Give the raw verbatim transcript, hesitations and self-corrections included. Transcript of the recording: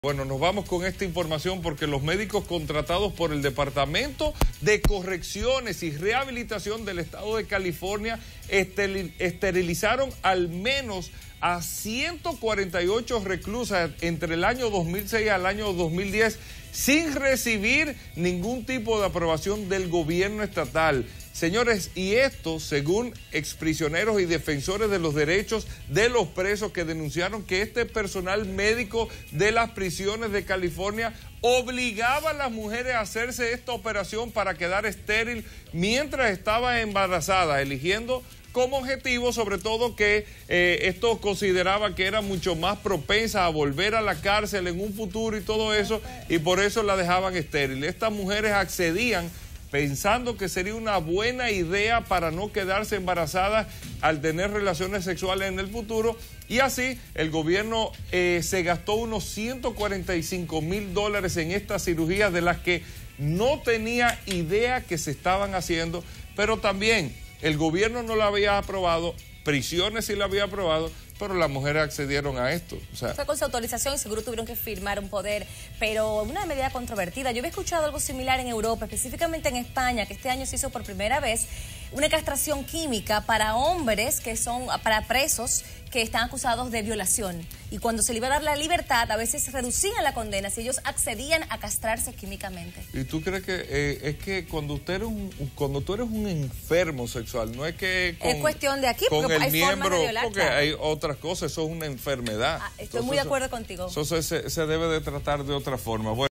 Bueno, nos vamos con esta información porque los médicos contratados por el Departamento de Correcciones y Rehabilitación del Estado de California esterilizaron al menos a ciento cuarenta y ocho reclusas entre el año dos mil seis al año dos mil diez sin recibir ningún tipo de aprobación del gobierno estatal. Señores, y esto según exprisioneros y defensores de los derechos de los presos que denunciaron que este personal médico de las prisiones de California obligaba a las mujeres a hacerse esta operación para quedar estéril mientras estaba embarazada, eligiendo como objetivo sobre todo que eh, esto consideraba que era mucho más propensa a volver a la cárcel en un futuro y todo eso, y por eso la dejaban estéril. Estas mujeres accedían pensando que sería una buena idea para no quedarse embarazadas al tener relaciones sexuales en el futuro, y así el gobierno eh, se gastó unos ciento cuarenta y cinco mil dólares en estas cirugías de las que no tenía idea que se estaban haciendo, pero también el gobierno no la había aprobado, prisiones sí la había aprobado, pero las mujeres accedieron a esto. O sea, fue con su autorización y seguro tuvieron que firmar un poder, pero una medida controvertida. Yo había escuchado algo similar en Europa, específicamente en España, que este año se hizo por primera vez una castración química para hombres que son, para presos que están acusados de violación. Y cuando se le iba a dar la libertad, a veces reducían la condena si ellos accedían a castrarse químicamente. ¿Y tú crees que eh, es que cuando usted eres un, cuando tú eres un enfermo sexual, no es que con, es cuestión de aquí, con porque el hay miembro, formas de violar, porque claro. hay otras cosas, eso es una enfermedad. Ah, estoy Entonces, muy de acuerdo contigo. Eso se, se debe de tratar de otra forma. Bueno,